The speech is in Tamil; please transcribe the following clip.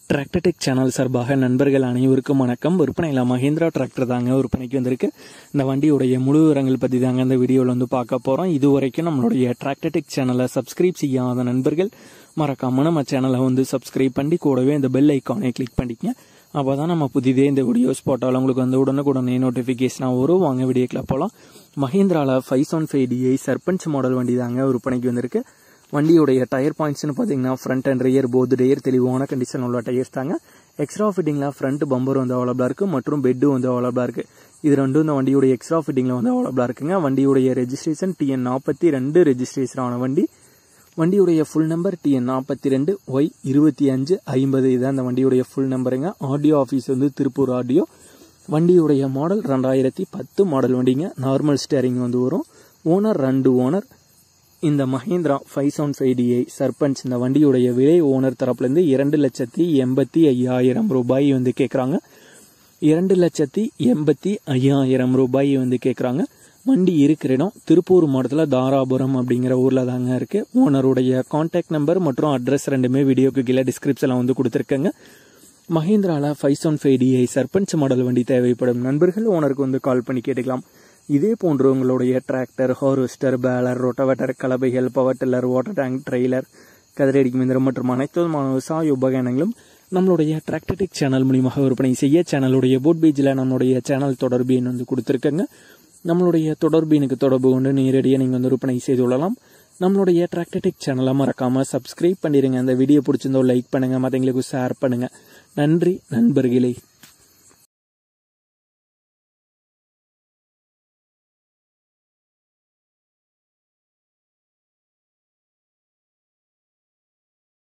டிராக்டர் டெக் சேனல் சார்பாக நண்பர்கள் அனைவருக்கும் வணக்கம். விற்பனையில் மஹேந்திரா டிராக்டர் தாங்க விற்பனைக்கு வந்திருக்கு. இந்த வண்டியுடைய முழு விவரங்கள் பற்றி தாங்க இந்த வீடியோவில் வந்து பார்க்க போகிறோம். இது வரைக்கும் நம்மளுடைய டிராக்டர் டெக் சேனலை சப்ஸ்கிரைப் செய்யாத நண்பர்கள் மறக்காம நம்ம சேனலை வந்து சப்ஸ்கிரைப் பண்ணி கூடவே இந்த பெல் ஐக்கானை கிளிக் பண்ணிக்கங்க. அப்போ தான் நம்ம புதிதே இந்த வீடியோஸ் போட்டாலும் உங்களுக்கு வந்து உடனுக்குடனே நோட்டிஃபிகேஷனாக வரும். வாங்க வீடியோக்கில் போகலாம். மஹேந்திராவில் 575DI சர்பஞ்ச் மாடல் வண்டி தாங்க விற்பனைக்கு வந்திருக்கு. வண்டியுடைய டயர் பாயிண்ட்ஸ்னு பார்த்தீங்கன்னா front and rear both tyre தெளிவான கண்டிஷன் உள்ள டயர்ஸ் தாங்க. எக்ஸ்ட்ரா ஃபிட்டிங்கில் ஃப்ரண்ட் பம்பர் வந்து அவைலபிளாக இருக்குது மற்றும் பெட்டு வந்து அவைலபிளாக இருக்குது. இது ரெண்டும் இந்த வண்டியுடைய எக்ஸ்ட்ரா ஃபிட்டிங்கில் வந்து அவைலபிளாக இருக்குங்க. வண்டியுடைய ரெஜிஸ்ட்ரேஷன் TN42 ரெஜிஸ்ட்ரேஷன் ஆன வண்டி. வண்டியுடைய ஃபுல் நம்பர் TN42Y2550. இதுதான் இந்த வண்டியுடைய ஃபுல் நம்பருங்க. ஆடியோ ஆஃபீஸ் வந்து திருப்பூர் ஆடியோ. வண்டியுடைய மாடல் 2010 மாடல் வண்டிங்க. நார்மல் ஸ்டேரிங் வந்து வரும். Owner 2 owner. இந்த மஹேந்திரா 575DI சர்பஞ்ச் இந்த வண்டியுடைய விலை ஓனர் தரப்புலேருந்து 2,85,000 ரூபாய் வந்து கேட்குறாங்க. 2,85,000 ரூபாய் வந்து கேட்குறாங்க. வண்டி இருக்கிற இடம் திருப்பூர் மாவட்டத்தில் தாராபுரம் அப்படிங்கிற ஊரில் தாங்க இருக்குது. ஓனருடைய கான்டாக்ட் நம்பர் மற்றும் அட்ரஸ் ரெண்டுமே வீடியோக்கு கீழே டிஸ்கிரிப்ஷனில் வந்து கொடுத்துருக்கேங்க. மஹேந்திராவில் 575DI சர்பஞ்ச் மாடல் வண்டி தேவைப்படும் நண்பர்கள் ஓனருக்கு வந்து கால் பண்ணி கேட்டுக்கலாம். இதே போன்று உங்களுடைய டிராக்டர், ஹார்வெஸ்டர், பேலர், ரோட்டவேட்டர், கலப்பைகள், power tiller, water tank, trailer, கதிரடிக்கும் இயந்திரம் மற்றும் அனைத்து விதமான விவசாய உபகரணங்களும் நம்மளுடைய டிராக்டர் டெக் சேனல் மூலியமாக விற்பனை செய்ய சேனலுடைய போட் பேஜில் நம்மளுடைய சேனல் தொடர்பு எண் வந்து கொடுத்துருக்கேங்க. நம்மளுடைய தொடர்பு எனக்கு தொடர்பு கொண்டு நேரடியாக நீங்கள் வந்து விற்பனை செய்து கொள்ளலாம். நம்மளுடைய டிராக்டர் டெக் சேனலை மறக்காமல் சப்ஸ்கிரைப் பண்ணிடுங்க. அந்த வீடியோ பிடிச்சிருந்தோ லைக் பண்ணுங்கள், மற்றவங்களுக்கு ஷேர் பண்ணுங்கள். நன்றி நண்பர்களே.